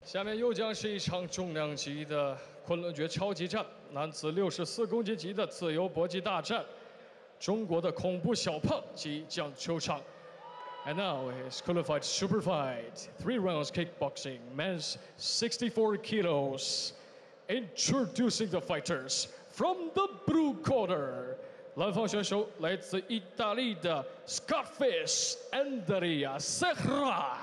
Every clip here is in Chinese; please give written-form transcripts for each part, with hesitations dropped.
下面又将是一场重量级的昆仑决超级战，男子64公斤级的自由搏击大战，中国的恐怖小胖即将出场。And now is Kunlun Fight Super Fight, 3 rounds kickboxing, men's 64 kilos. Introducing the fighters from the blue corner. 蓝方选手来自意大利的 Scarface Andread Serra。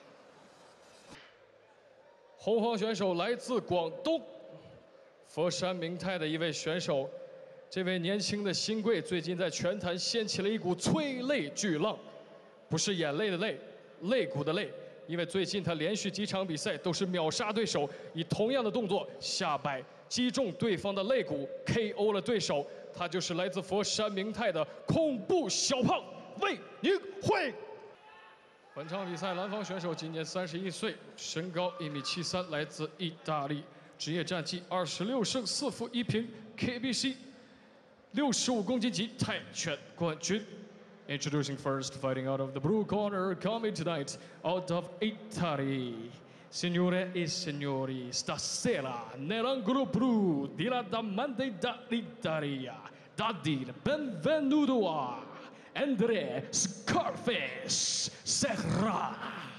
红方选手来自广东佛山明泰的一位选手，这位年轻的新贵最近在拳坛掀起了一股催泪巨浪，不是眼泪的泪，肋骨的肋。因为最近他连续几场比赛都是秒杀对手，以同样的动作下摆击中对方的肋骨 ，KO 了对手。他就是来自佛山明泰的恐怖小胖魏宁慧。本场比赛，蓝方选手今年31岁，身高1.73米，来自意大利，职业战绩26胜4负1平 ，KBC 65公斤级泰拳冠军。Introducing first, fighting out of the blue corner, coming tonight out of Italy. Signore e signori, stasera nell'angolo blu della Diamante d'Italia, da dire benvenuto a Andread Scarface Serra.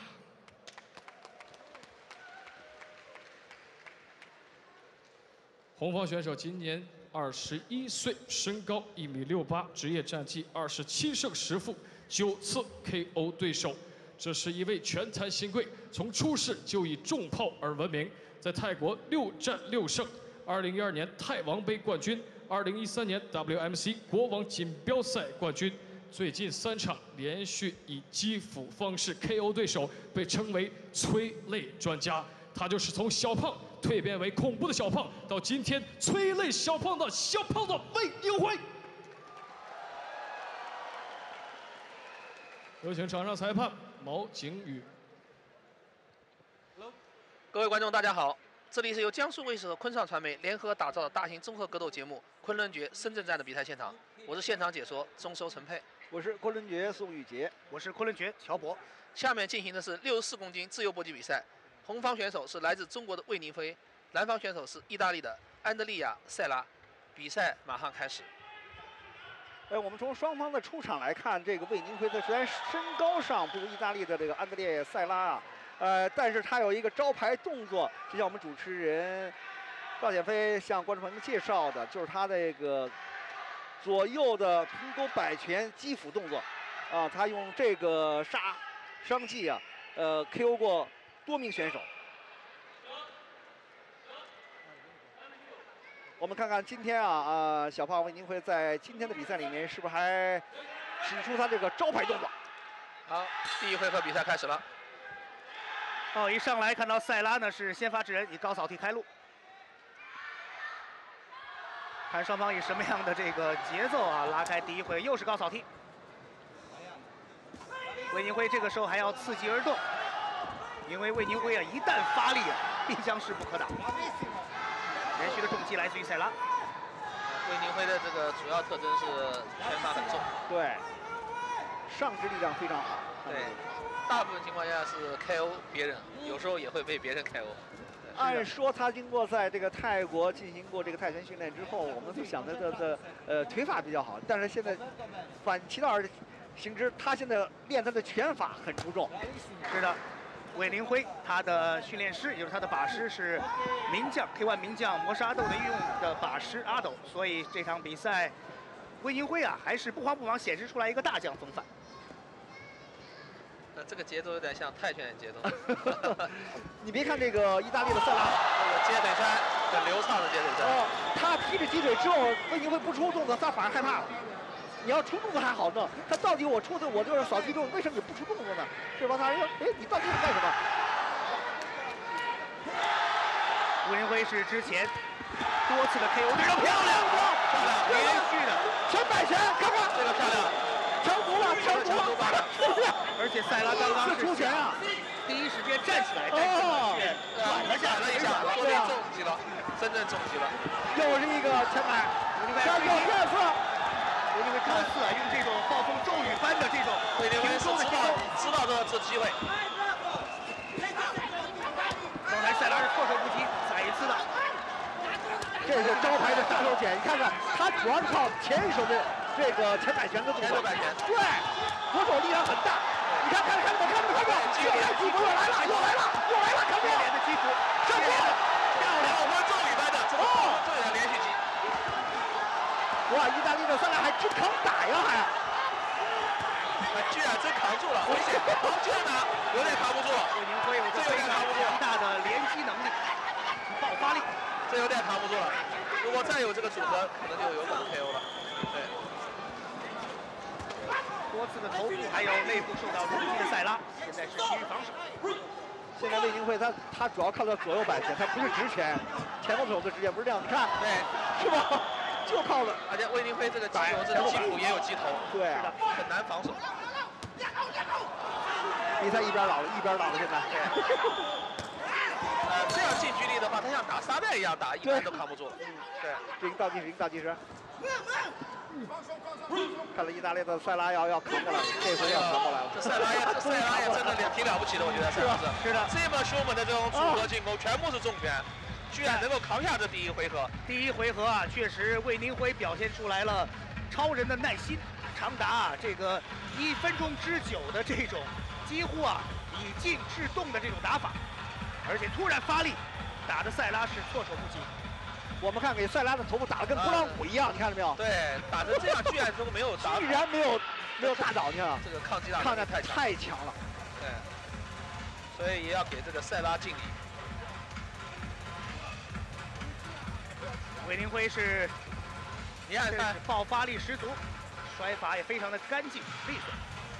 红方选手今年21岁，身高1.68米，职业战绩27胜10负9次 KO 对手。这是一位拳坛新贵，从出世就以重炮而闻名，在泰国6战6胜，2012年泰王杯冠军，2013年 WMC 国王锦标赛冠军。最近3场连续以击斧方式 KO 对手，被称为催泪专家。他就是从小胖蜕变为恐怖的小胖，到今天催泪小胖的小胖子魏宁慧。有请场上裁判毛景宇。 各位观众，大家好，这里是由江苏卫视和昆尚传媒联合打造的大型综合格斗节目《昆仑决》深圳站的比赛现场，我是现场解说中收陈佩， 我是昆仑决宋玉杰， 我是昆仑决乔博。 下面进行的是64公斤自由搏击比赛。红方选手是来自中国的魏宁辉，蓝方选手是意大利的安德利亚·塞拉。比赛马上开始。 我们从双方的出场来看，这个魏宁辉他虽然身高上不如意大利的这个安德烈塞拉啊，但是他有一个招牌动作，就像我们主持人赵显飞向观众朋友们介绍的，就是他这个左右的平勾摆拳击斧动作啊，他用这个伤技啊，KO 过多名选手。我们看看今天小胖魏宁辉在今天的比赛里面是不是还使出他这个招牌动作？ 好，第一回合比赛开始了。 一上来看到塞拉呢是先发制人，以高扫踢开路。看双方以什么样的这个节奏拉开第一回，又是高扫踢。魏宁辉这个时候还要伺机而动。因为魏宁辉一旦发力必将势不可挡。连续的重击来自于塞拉。 魏宁辉的这个主要特征是拳法很重， 对，上肢力量非常好。 对，大部分情况下是 KO 别人，有时候也会被别人 KO。 按说他经过在这个泰国进行过这个泰拳训练之后，我们都想着的腿法比较好，但是现在反其道而行之，他现在练他的拳法很出众。 是的。魏宁辉，他的训练师，也就是他的把师是名将 K1 名将磨砂豆的御用的把师阿斗，所以这场比赛，魏宁辉还是不慌不忙显示出来一个大将风范。 那这个节奏有点像泰拳的节奏。 你别看这个意大利的塞拉， 这个接腿摔很流畅的接腿摔。 他踢着击腿之后，魏宁辉不出动作，他反而害怕了。你要出动作还好弄，他到底我出的我就是扫击中，为什么你不出动作呢？是吧？他说，你到底是干什么？ 魏宁辉是之前多次的 KO 对手，漂亮，连续的全摆拳，看看这个漂亮， 成功了，成功了！ 而且塞拉刚刚是出拳第一时间站起来，但是转了一下，说明重击了，真正重击了， 又是一个前摆，加油，第二次。 魏宁辉多次用这种暴风骤雨般的这种魏宁辉知道这机会。 刚才的杀手锏，你看看，他主要是靠前手的这个前摆拳的动作。前手摆拳。 对，左手力量很大。你看，看没？又来击鼓，又来了，看没？ 连的击鼓， 上面漂亮，我们咒语般的这个咒语的连续击。 哇，意大利的塞拉还真扛打呀，还。 居然真扛住了，危险！好，这样拿，有点扛不住了。 魏宁辉有着非常强大的连击能力、爆发力， 这有点扛不住了。如果再有这个组合，可能就有可能 KO 了。对。 多次的头部还有肋部受到攻击的塞拉，现在是急于防守。 现在魏宁辉他主要靠到左右摆拳，他不是直拳，前后手的直拳不是这样，你看， 对， 是吧？就靠了。 而且魏宁辉这个击球，这个击鼓也有击头， 对， 是的，很难防守。 比赛一边倒了，现在。 这样近距离的话，他像打沙袋一样打，一般都扛不住。对， 这一倒计时。看来意大利的塞拉要扛过来了，这回要扛过来了。 这塞拉也真的挺了不起的，我觉得。 是的。 这么凶猛的这种组合进攻，全部是重拳，居然能够扛下这第一回合。 第一回合啊，确实魏宁辉表现出来了超人的耐心，长达这个1分钟之久的这种几乎以静制动的这种打法，而且突然发力，打的塞拉是措手不及。 我们看给塞拉的头部打得跟拨浪鼓一样，你看到没有？ 对，打成这样居然都没有打， 居然没有打倒，你看这个抗击打抗战太强了。 对，所以也要给这个塞拉敬礼。 魏宁辉是， 你看看爆发力十足，摔法也非常的干净利索。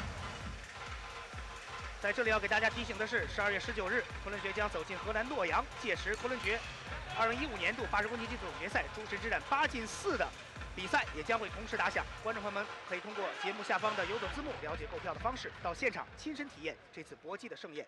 在这里要给大家提醒的是，12月19日，昆仑决将走进荷兰洛阳，届时昆仑决2015年度80公斤级总决赛诸神之战8进4的比赛也将会同时打响。观众朋友们可以通过节目下方的有种字幕了解购票的方式，到现场亲身体验这次搏击的盛宴。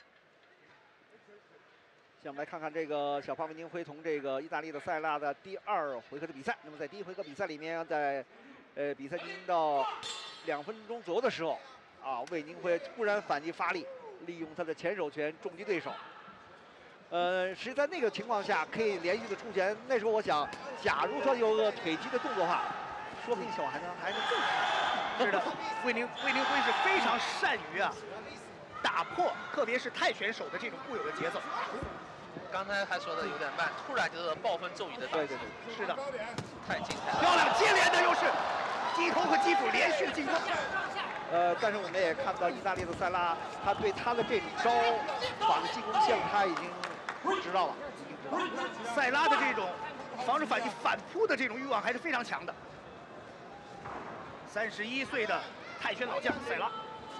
下面来看看这个小胖魏宁辉同这个意大利的塞拉的第2回合的比赛。那么在第1回合比赛里面，在比赛进行到2分钟左右的时候，魏宁辉突然反击发力，利用他的前手拳重击对手。实际在那个情况下可以连续的出拳。那时候我想，假如说有个腿击的动作的话，说不定效果还能更好。 是的，魏宁辉是非常善于打破，特别是泰拳手的这种固有的节奏。 刚才还说的有点慢，突然就是暴风骤雨的打。 对， 是的， 太精彩了。 漂亮，接连的又是击头和击鼓连续的进攻。 但是我们也看到意大利的塞拉，他对他的这种招法的进攻线他已经知道了。 塞拉的这种防守反击反扑的这种欲望还是非常强的。31岁的泰拳老将塞拉，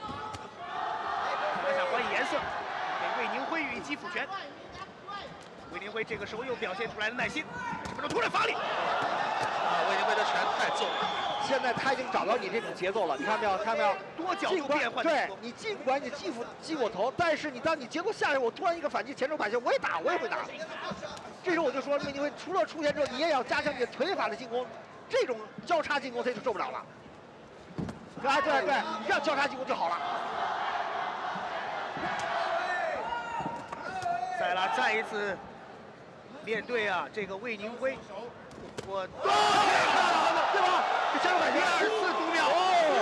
看想还以颜色，给魏宁辉予以击抚拳。魏宁辉这个时候又表现出来了耐心，这突然发力。 魏宁辉的拳太重了。 现在他已经找到你这种节奏了，你看没有？ 多角度变换。 对你尽管你击我头，但是当你节奏下来，我突然一个反击前手摆拳，我也会打。这时候我就说，魏宁辉除了出拳之后，你也要加强你的腿法的进攻，这种交叉进攻他就受不了了。对，你这样交叉进攻就好了。 塞拉再一次面对这个魏宁辉， 对吧？这前手摆拳 24读秒。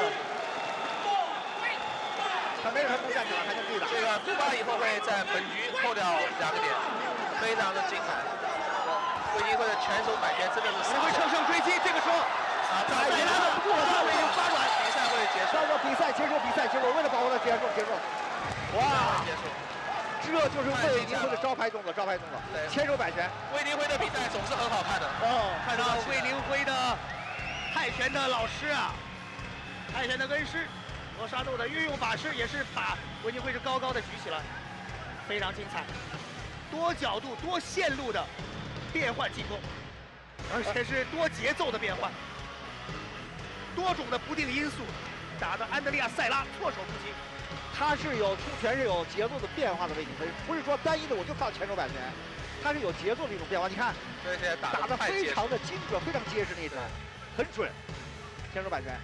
他没人还不站起来，还能对打。 这个杜巴以后会在本局扣掉2个点，非常的精彩。魏宁辉的拳手摆拳真的是魏宁辉乘胜追击，这个时候塞拉的不过他已经发软，比赛会结束。 比赛结束，为了保护他结束。哇！ 结束。 这就是魏宁辉的招牌动作，前手摆拳。 魏宁辉的比赛总是很好看的。 看到魏宁辉的泰拳的老师泰拳的恩师，磨砂豆的御用法师也是把魏宁辉是高高的举起来，非常精彩，多角度、多线路的变换进攻，而且是多节奏的变换，多种的不定因素，打得安德利亚·塞拉措手不及。 他是有出拳是有节奏的变化的魏宁辉，不是说单一的我就靠前手摆拳，他是有节奏的一种变化。你看，打得非常的精准，非常结实那种，很准。前手摆拳，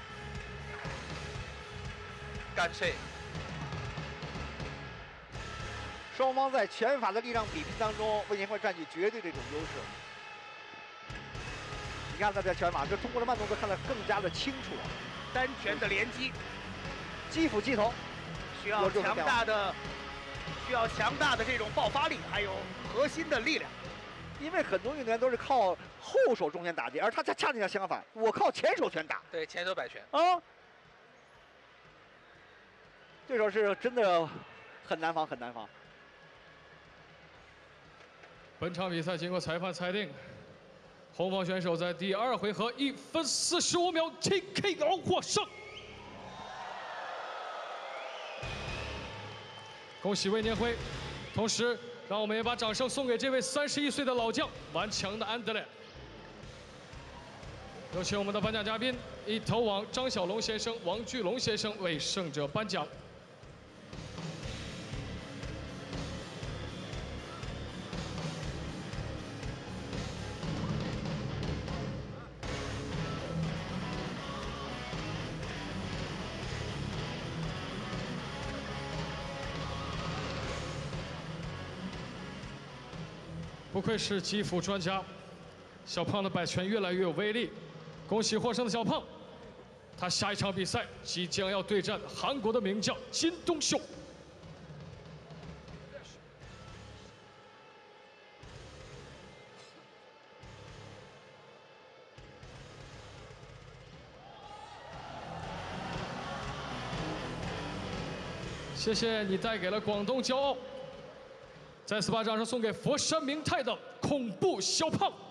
干脆。 双方在拳法的力量比拼当中，魏宁辉占据绝对这种优势。 你看他在拳法，就通过了慢动作看得更加的清楚。 单拳的连击， 击斧击头， 需要强大的这种爆发力，还有核心的力量。 因为很多运动员都是靠后手中拳打击，而他恰恰相反，我靠前手拳打。 对，前手摆拳。 啊，对手是真的很难防，很难防。 本场比赛经过裁判裁定，红方选手在第2回合1分45秒 TKO 获胜。恭喜魏年辉，同时让我们也把掌声送给这位31岁的老将，顽强的安德烈。有请我们的颁奖嘉宾，一头网张小龙先生、王巨龙先生为胜者颁奖。不愧是击斧专家，小胖的摆拳越来越有威力。恭喜获胜的小胖，他下一场比赛即将要对战韩国的名将金东秀。谢谢你带给了广东骄傲。再次把掌声送给佛山明泰的恐怖小胖。